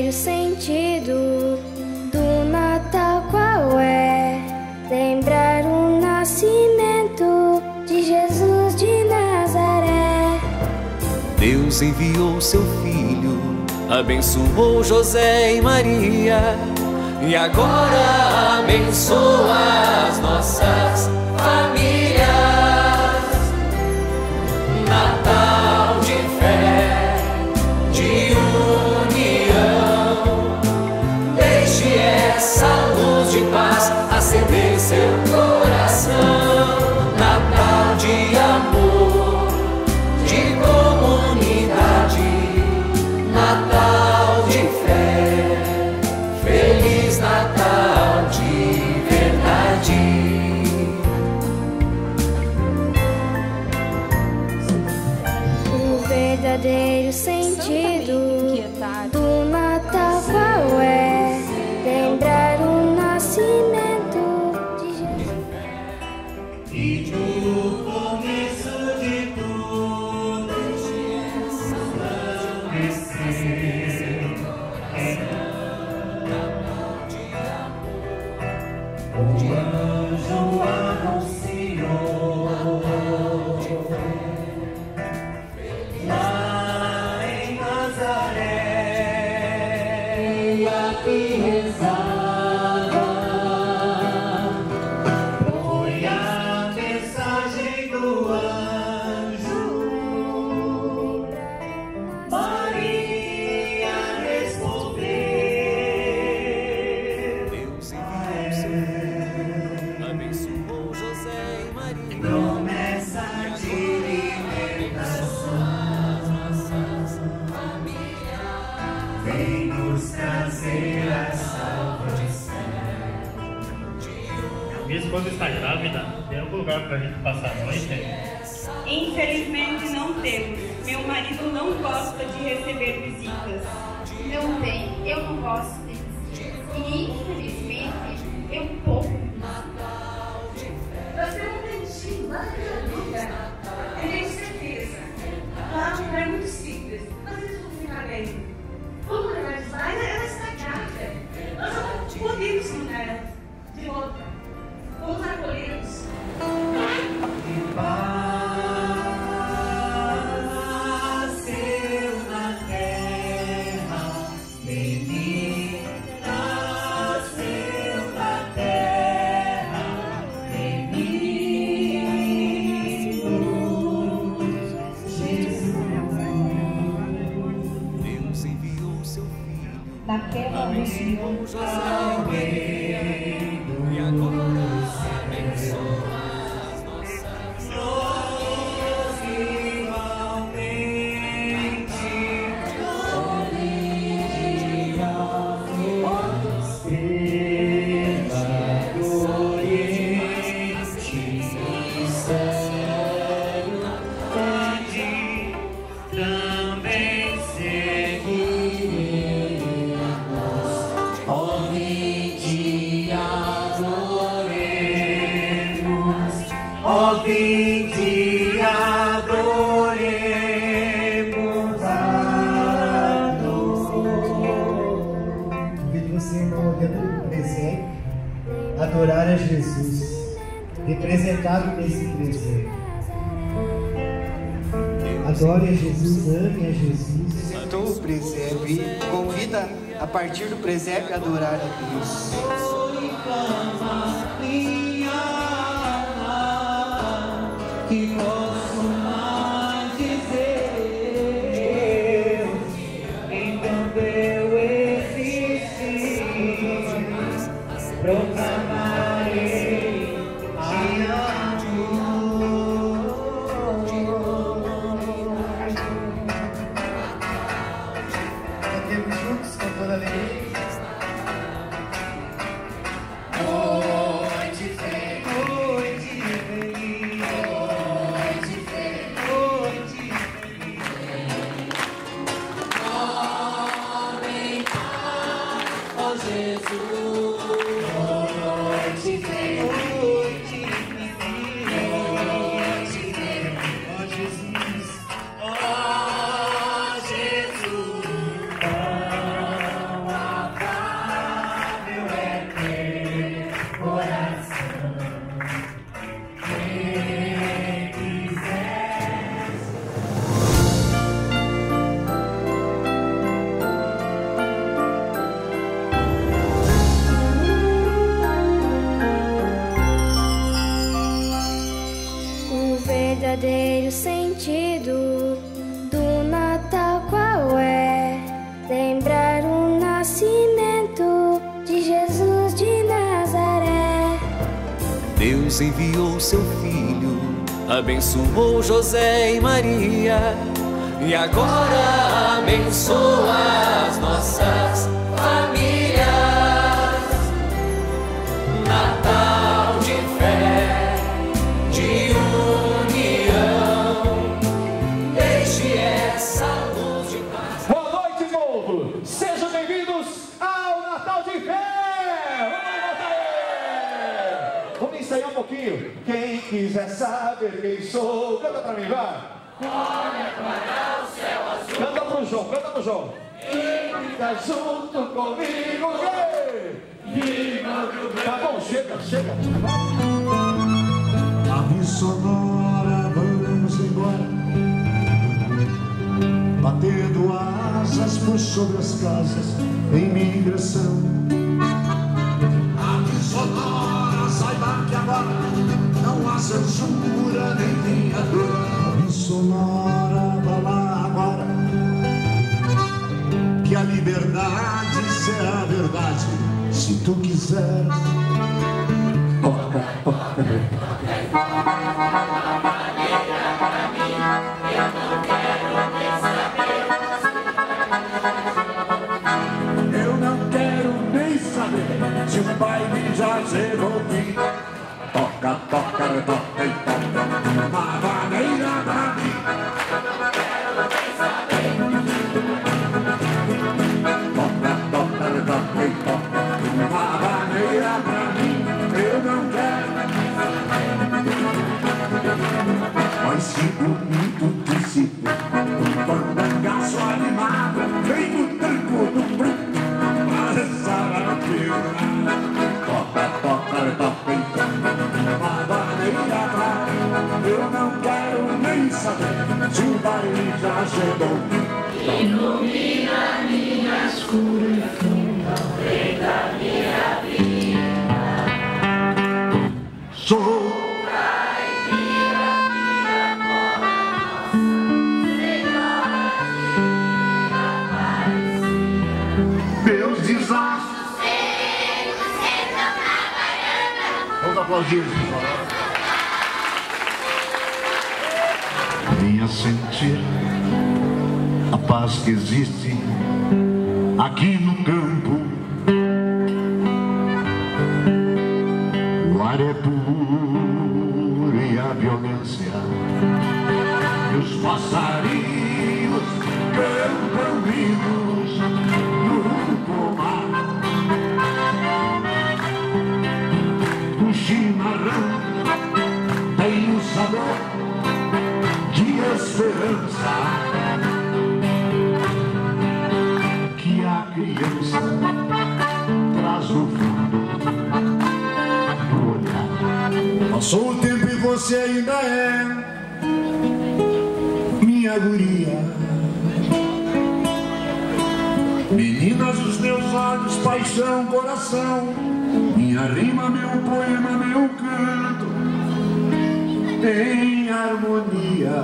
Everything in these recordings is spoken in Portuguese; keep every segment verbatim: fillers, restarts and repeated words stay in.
verdadeiro sentido do Natal qual é? Lembrar o nascimento de Jesus de Nazaré. Deus enviou seu Filho, abençoou José e Maria, e agora abençoa as nossas famílias. Natal de fé, de união, deixe essa luz de paz acender seu coração. Natal de amor, de comunidade, Natal de fé, Feliz Natal de verdade. O verdadeiro sentido do Natal qual é? Lembrar o nascimento de Jesus. E no começo de tudo, o anjo anunciou lá em Nazaré, a que rezava foi a mensagem do anjo. Maria respondeu: Deus enviou seu Filho, abençoou José e Maria, promessa de libertação, vem nos trazer a salvação. Minha esposa está grávida, tem algum lugar para a gente passar a noite? Infelizmente não temos. Meu marido não gosta de receber visitas. Não tem, eu não gosto de visitas. E infelizmente eu pouco. Nós temos um dentinho lá na Caruda. Eu tenho certeza. Lá é um lugar muito simples. Mas eles vão ficar bem. Vamos levar eles lá, ela está grávida. Nós não podemos mandar ela de volta. Vamos acolhê-los. E paz nasceu na terra, menino nasceu na terra, menino Jesus. Deus enviou seu Filho, Naquela abençoou José e Maria, e agora abençoa as nossas Nós igualmente estrela do Oriente, céu onde também seguiremos. Ó, vinde adoremos, ó, vinde adoremos a Deus. Convido você, irmão, dentro do presépio, adorar a Jesus, representado nesse presépio. Adore a Jesus, ame a Jesus. Visitou o presépio e convida a partir do presépio a adorar a Deus. Minha alma, que posso mais dizer, enquanto eu existir, proclamarei te amo. Cantemos juntos com toda alegria. Noite feliz, noite feliz, noite feliz, noite feliz. Homem, ó Jesus, noite feliz, noite feliz, noite feliz, ó Jesus, ó Jesus, ó Deus enviou seu Filho, abençoou José e Maria, e agora abençoa as nossas famílias. Natal de fé, de união, deixe essa luz de paz. Boa noite, povo! Sejam bem-vindos ao Natal de fé! Vamos ensaiar um pouquinho. Quem quiser saber quem sou, canta pra mim, vai. Olha para o céu azul. Canta pro João, canta pro João. E fica junto comigo, tá bom, chega, chega. Ave sonora, vamos embora, batendo asas por sobre as casas em migração. Ave sonora, saiba que agora não há censura nem tem a dor. Ave sonora, vá lá agora, que a liberdade será a verdade, se tu quiseres. Toca, toca, eu não quero nem saber se o baile já chegou ao fim. Toca, toca, toca e toca, uma maneira pra mim. Eu não quero nem saber. Toca, toca, toca e toca, uma maneira pra mim. Eu não quero nem saber. Mas que bonito que se vê um pandangaço animado, vem no tranco do bruto, mas essa vampira. Toca, toca, toca e toca, uma maneira pra mim. Eu não quero nem saber se o baile já chegou. Ilumina minha escuridão, vem da minha vida. Sou meus desastres. Vamos aplaudir, por favor. Venha sentir a paz que existe aqui no campo. O ar é puro e a violência, e os passarinhos cantam hinos no pomar. O chimarrão tem o sabor de esperança que a criança traz no fundo do olhar. Passou o tempo e você ainda é minha guria. Meninas, os meus olhos, paixão, coração, minha rima, meu poema, meu canto em harmonia.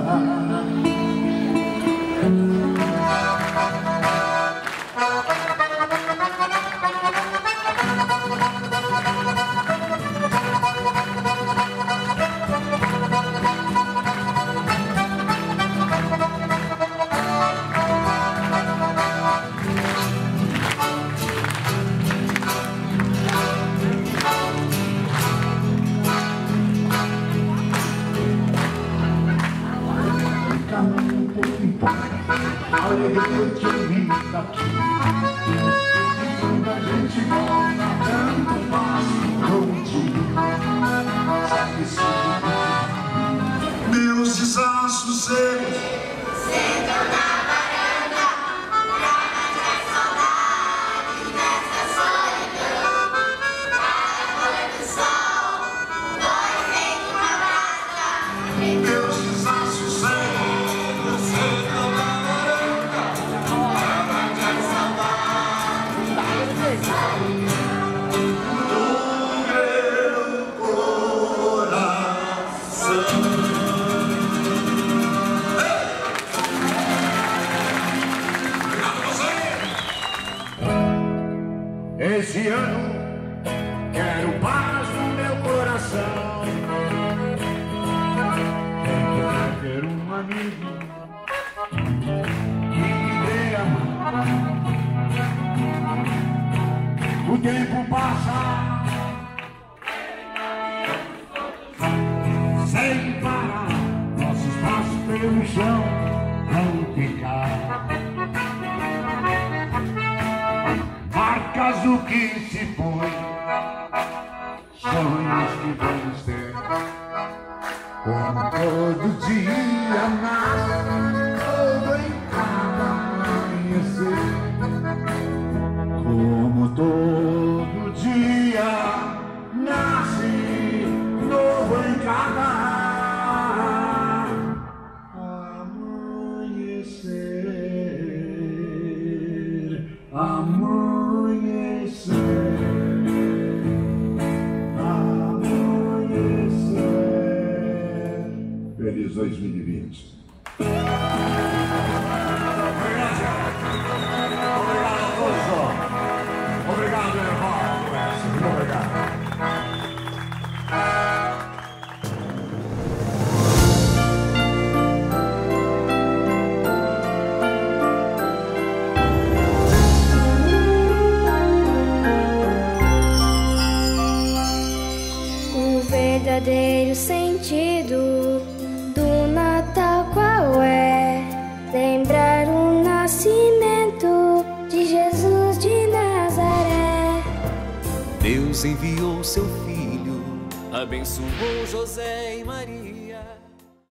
Olha que eu vim daqui, quando a gente volta, tanto faz contigo. Sabe sim, meus desastres secos sentam na varanda, pra matar saudade nessa solidão. Cada pôr do sol, dois feito uma brasa. Meus desastres secos sentam na esse ano quero paz no meu coração. amigo que me dê a mão. O tempo passa sem parar, nossos passos pelo chão vão ficar marcas do que se foi, sonhos que vamos ter. Como todo dia nasce, todo em cada amanhecer. Como todo dia nasce, novo em cada amanhecer. Amanhecer. Feliz dois mil e vinte. Obrigado a todos. Obrigado, irmão. Muito obrigado. O verdadeiro sentido do Natal qual é? Lembrar o nascimento de Jesus de Nazaré. Deus enviou seu filho, abençoou José e Maria.